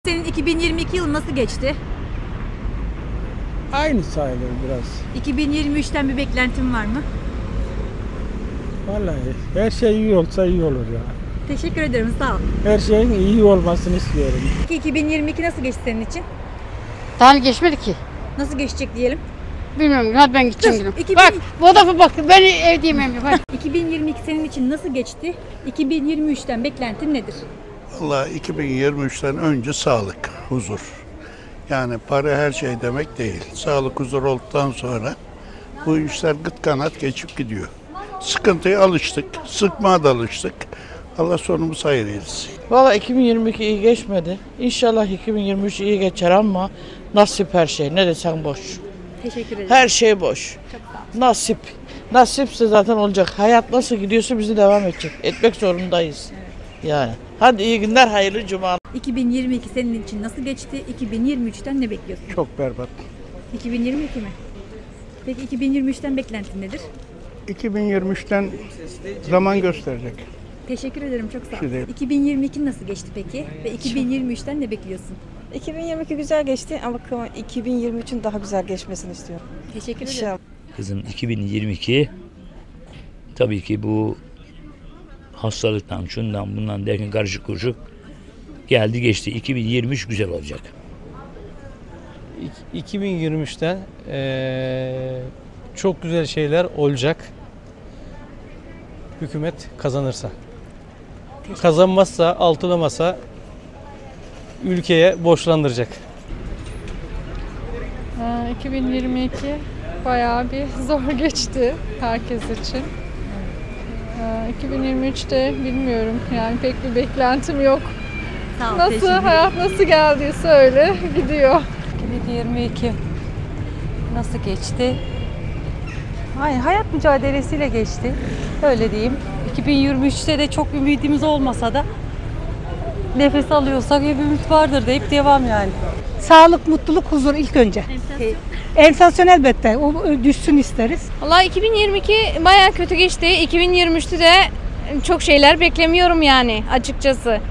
Senin 2022 yılı nasıl geçti? Aynı sayılır biraz. 2023'ten bir beklentin var mı? Vallahi her şey iyi olsa iyi olur ya. Teşekkür ederim, sağ ol. Her şeyin iyi olmasını istiyorum. Peki 2022 nasıl geçti senin için? Daha geçmedi ki. Nasıl geçecek diyelim? Bilmiyorum. Hadi ben gideceğim Dur, gülüm. 2000 Bak fotoğrafı bak. Ben evdeyim evdeyim. Hadi. 2022 senin için nasıl geçti? 2023'ten beklentin nedir? Vallahi 2023'ten önce sağlık, huzur. Yani para her şey demek değil. Sağlık, huzur olduktan sonra bu işler gıt kanat geçip gidiyor. Sıkıntıya alıştık, sıkmaya da alıştık. Allah sonumuzu hayır eylesin. Valla 2022 iyi geçmedi. İnşallah 2023 iyi geçer ama nasip her şey. Ne desem boş. Teşekkür ederim. Her şey boş. Çok sağ ol. Nasip. Nasipse zaten olacak. Hayat nasıl gidiyorsa bizi devam edecek. Etmek zorundayız. Yani. Hadi iyi günler, hayırlı cuma. 2022 senin için nasıl geçti? 2023'ten ne bekliyorsun? Çok berbat. 2022 mi? Peki 2023'ten beklentin nedir? 2023'ten zaman gösterecek. Teşekkür ederim, çok sağ ol. Şey değil. 2022 nasıl geçti peki? Ve 2023'ten ne bekliyorsun? 2022 güzel geçti ama 2023'ün daha güzel geçmesini istiyorum. Teşekkür ederim. İnşallah. Kızım 2022 tabii ki bu hastalıktan, şundan bundan derken karışık kuruşuk geldi geçti. 2023 güzel olacak. 2023'ten çok güzel şeyler olacak. Hükümet kazanırsa. Kazanmazsa, altılamasa ülkeye borçlandıracak. 2022 bayağı bir zor geçti herkes için. 2023'te bilmiyorum, yani pek bir beklentim yok. Sağ ol, Nasıl, teşekkür ederim. hayat nasıl geldiyse öyle gidiyor. 2022 nasıl geçti? Hayat mücadelesiyle geçti. Öyle diyeyim. 2023'te de çok ümidimiz olmasa da nefes alıyorsak hep ümit vardır deyip devam yani. Sağlık, mutluluk, huzur ilk önce. Enflasyon elbette. O düşsün isteriz. Valla 2022 bayağı kötü geçti. 2023'te de çok şeyler beklemiyorum yani açıkçası.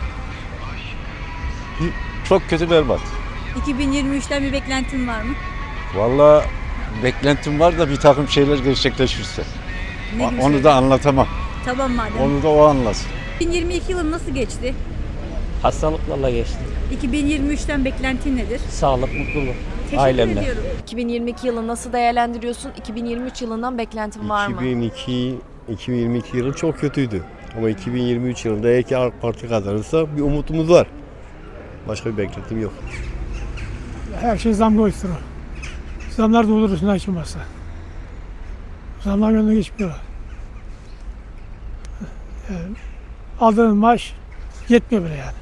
Çok kötü, berbat. 2023'ten bir beklentin var mı? Vallahi beklentim var da bir takım şeyler gerçekleşirse. Ne gibi Onu şey? da anlatamam. Tamam madem. Onu da o anlasın. 2022 yılın nasıl geçti? Hastalıklarla geçti. 2023'ten beklentin nedir? Sağlık, mutluluk. Teşekkür ediyorum. 2022 yılını nasıl değerlendiriyorsun? 2023 yılından beklentin var mı? 2022 yılı çok kötüydü. Ama 2023 yılında eğer ki AK Parti kazanırsa bir umutumuz var. Başka bir beklentim yok. Her şey zam koysun. Zamlar da olur üstüne açılmazsa. Zamlar önüne geçmiyorlar. Yani aldığın maaş yetmiyor bile yani.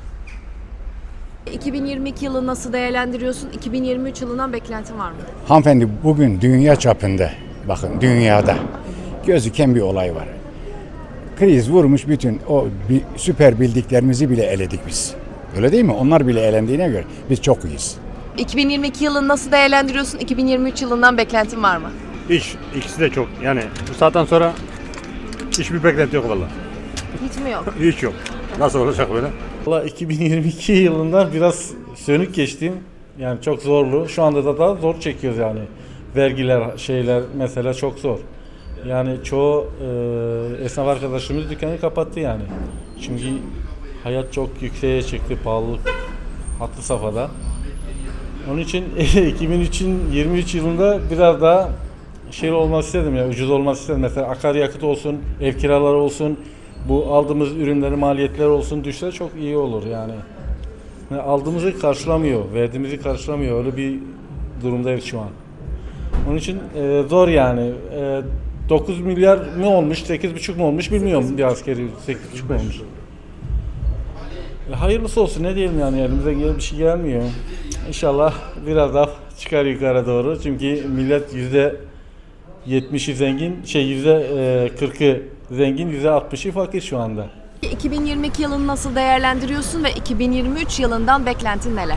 2022 yılını nasıl değerlendiriyorsun? 2023 yılından beklentin var mı? Hanımefendi, bugün dünya çapında, bakın dünyada gözüken bir olay var. Kriz vurmuş, bütün o süper bildiklerimizi bile eledik biz. Öyle değil mi? Onlar bile elendiğine göre biz çok iyiyiz. 2022 yılını nasıl değerlendiriyorsun? 2023 yılından beklentin var mı? İkisi de çok. Yani bu saatten sonra hiçbir beklenti yok vallahi. Hiç mi yok? Hiç yok. Nasıl olacak böyle? Valla 2022 yılında biraz sönük geçtim. Yani çok zorlu. Şu anda da zor çekiyoruz yani. Vergiler, şeyler mesela çok zor. Yani çoğu esnaf arkadaşımız dükkanı kapattı yani. Çünkü hayat çok yükseğe çıktı, pahalılık hatlı safhada. Onun için 2003'ün 23 yılında biraz daha şey olması istedim ya, ucuz olması istedim. Mesela akaryakıt olsun, ev kiraları olsun, bu aldığımız ürünlerin maliyetleri olsun düşse çok iyi olur yani. Yani aldığımızı karşılamıyor, verdiğimizi karşılamıyor. Öyle bir durumdayız şu an. Onun için zor yani. 9 milyar mı olmuş, 8,5 mu olmuş bilmiyorum bir askeri 8,5 mu olmuş. Hayırlısı olsun, ne diyelim yani, elimize bir şey gelmiyor. İnşallah biraz daha çıkar yukarı doğru. Çünkü millet %70'i zengin, %40'ı zengin, %60'ı fakir şu anda. 2022 yılını nasıl değerlendiriyorsun ve 2023 yılından beklentin neler?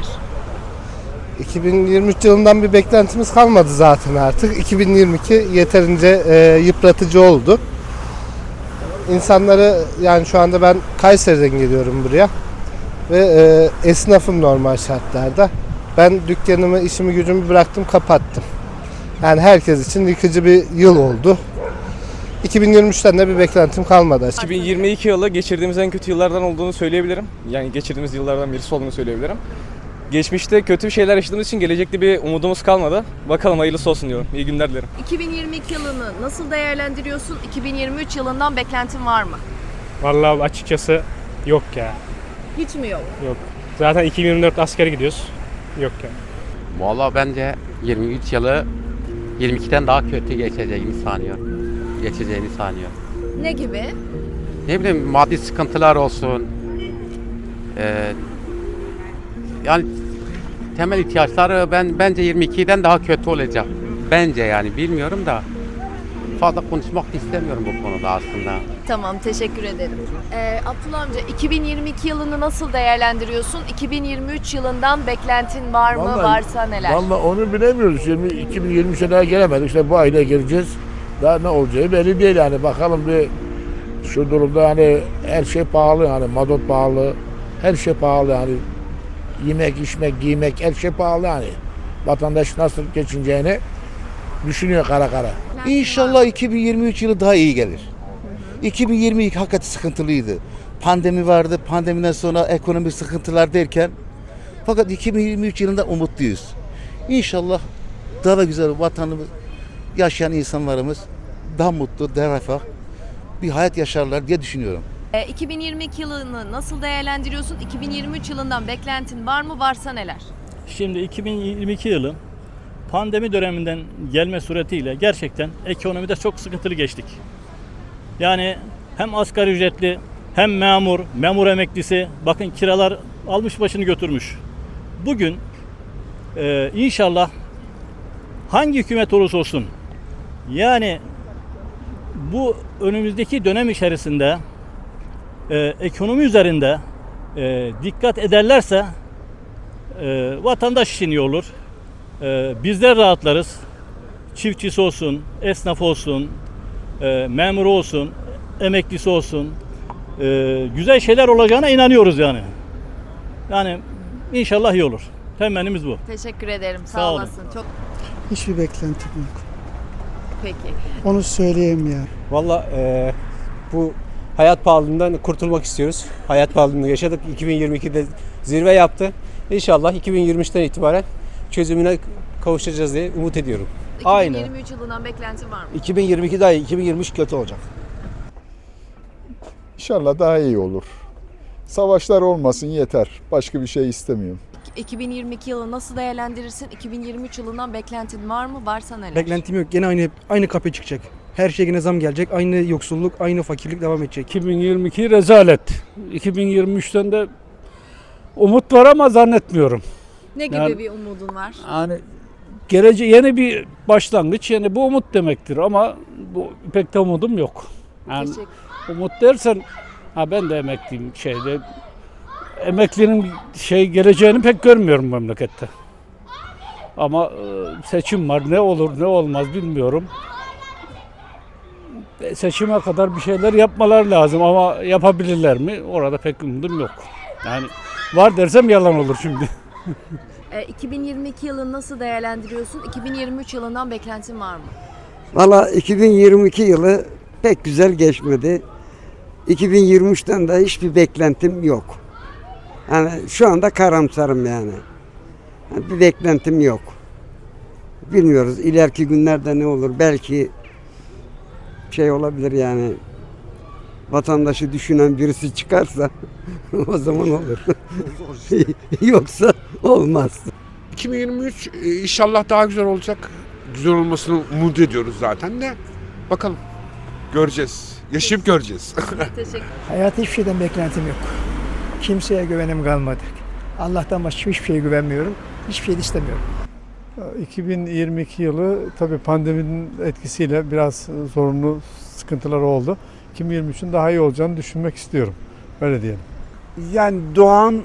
2023 yılından bir beklentimiz kalmadı zaten artık. 2022 yeterince yıpratıcı oldu. İnsanları, yani şu anda ben Kayseri'den geliyorum buraya. ve esnafım normal şartlarda. Ben dükkanımı, işimi, gücümü bıraktım, kapattım. Yani herkes için yıkıcı bir yıl oldu. 2023'ten de bir beklentim kalmadı. 2022 yılı geçirdiğimiz en kötü yıllardan olduğunu söyleyebilirim. Yani geçirdiğimiz yıllardan birisi olduğunu söyleyebilirim. Geçmişte kötü şeyler yaşadığımız için gelecekte bir umudumuz kalmadı. Bakalım hayırlısı olsun diyorum. İyi günler dilerim. 2022 yılını nasıl değerlendiriyorsun? 2023 yılından beklentin var mı? Vallahi açıkçası yok ya. Hiç mi yok? Yok. Zaten 2024 askere gidiyoruz. Yok yani. Vallahi bence 23 yılı 22'den daha kötü geçeceğini sanıyorum. Ne gibi? Ne bileyim maddi sıkıntılar olsun. Yani temel ihtiyaçları bence 22'den daha kötü olacak. Bence yani bilmiyorum da fazla konuşmak da istemiyorum bu konuda aslında. Tamam, teşekkür ederim. Abdullah amca, 2022 yılını nasıl değerlendiriyorsun? 2023 yılından beklentin var mı? Varsa neler? Vallahi onu bilemiyoruz. 2023'e daha gelemedik. İşte bu ayda gireceğiz. Daha ne olacağı belli değil yani. Bakalım bir şu durumda hani her şey pahalı yani. Mazot pahalı. Her şey pahalı yani. Yemek, içmek, giymek her şey pahalı yani. Vatandaş nasıl geçineceğini düşünüyor kara kara. İnşallah 2023 yılı daha iyi gelir. 2022 hakikaten sıkıntılıydı. Pandemi vardı, pandemiden sonra ekonomik sıkıntılar derken fakat 2023 yılında umutluyuz. İnşallah daha da güzel vatanımız, yaşayan insanlarımız daha mutlu, daha refah bir hayat yaşarlar diye düşünüyorum. 2022 yılını nasıl değerlendiriyorsun? 2023 yılından beklentin var mı? Varsa neler? Şimdi 2022 yılı pandemi döneminden gelme suretiyle gerçekten ekonomide çok sıkıntılı geçtik. Yani hem asgari ücretli hem memur emeklisi, bakın kiralar almış başını götürmüş. Bugün inşallah hangi hükümet olursa olsun yani bu önümüzdeki dönem içerisinde ekonomi üzerinde dikkat ederlerse vatandaş için iyi olur. Bizler rahatlarız. Çiftçisi olsun, esnaf olsun, memuru olsun, emeklisi olsun. Güzel şeyler olacağına inanıyoruz yani. Yani inşallah iyi olur. Temennimiz bu. Teşekkür ederim. Sağ Sağ olun. olasın. Çok Hiçbir beklentim yok. peki. Onu söyleyeyim ya. Valla bu hayat pahalılığından kurtulmak istiyoruz. Hayat pahalılığını yaşadık. 2022'de zirve yaptı. İnşallah 2023'ten itibaren çözümüne kavuşacağız diye umut ediyorum. 2023 yılından beklentin var mı? 2022 daha iyi, 2023 kötü olacak. İnşallah daha iyi olur. Savaşlar olmasın yeter. Başka bir şey istemiyorum. 2022 yılı nasıl değerlendirirsin? 2023 yılından beklentin var mı? Varsa neler? Beklentim yok. Gene aynı kapıya çıkacak. Her şeye yine zam gelecek. Aynı yoksulluk, aynı fakirlik devam edecek. 2022 rezalet. 2023'ten de umut var ama zannetmiyorum. Ne gibi yani, bir umudun var? Yani yeni bir başlangıç, yeni bu umut demektir ama bu pek de umudum yok. Yani umut dersen ben de emekliyim emeklinin geleceğini pek görmüyorum memlekette. Ama seçim var. Ne olur ne olmaz bilmiyorum. Seçime kadar bir şeyler yapmalar lazım ama yapabilirler mi? Orada pek umudum yok. Yani var dersem yalan olur şimdi. 2022 yılını nasıl değerlendiriyorsun? 2023 yılından beklentin var mı? Valla 2022 yılı pek güzel geçmedi. 2023'ten de hiçbir beklentim yok. Yani şu anda karamsarım yani. Bir beklentim yok. Bilmiyoruz ileriki günlerde ne olur. Belki olabilir yani. Vatandaşı düşünen birisi çıkarsa o zaman olur. Yoksa olmaz. 2023 inşallah daha güzel olacak. Güzel olmasını umut ediyoruz zaten de. Bakalım. Göreceğiz. Yaşayıp göreceğiz. Teşekkür. Hayata hiçbir şeyden beklentim yok. Kimseye güvenim kalmadı. Allah'tan başka hiçbir şeye güvenmiyorum. Hiçbir şey de istemiyorum. 2022 yılı tabii pandeminin etkisiyle biraz zorunlu sıkıntılar oldu. 2023'ün daha iyi olacağını düşünmek istiyorum. Öyle diyelim. Yani doğan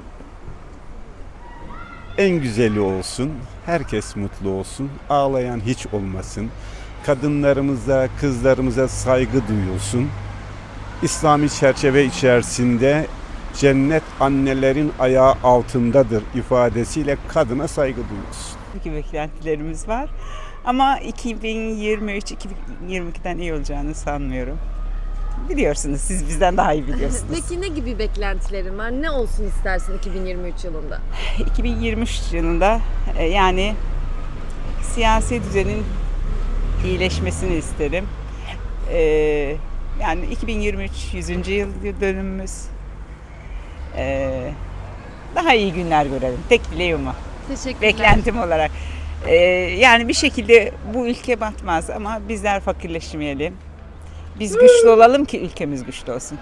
en güzeli olsun. Herkes mutlu olsun. Ağlayan hiç olmasın. Kadınlarımıza, kızlarımıza saygı duyulsun. İslami çerçeve içerisinde cennet annelerin ayağı altındadır ifadesiyle kadına saygı duyuyoruz. Tabii beklentilerimiz var ama 2023-2022'den iyi olacağını sanmıyorum. Biliyorsunuz, siz bizden daha iyi biliyorsunuz. Peki ne gibi beklentilerin var? Ne olsun istersin 2023 yılında? 2023 yılında yani siyasi düzenin iyileşmesini isterim. Yani 2023 100. yıl dönümümüz. Daha iyi günler görelim. Tek dileğim o. Teşekkürler. Beklentim olarak. Yani bir şekilde bu ülke batmaz ama bizler fakirleşmeyelim. Biz güçlü olalım ki ülkemiz güçlü olsun.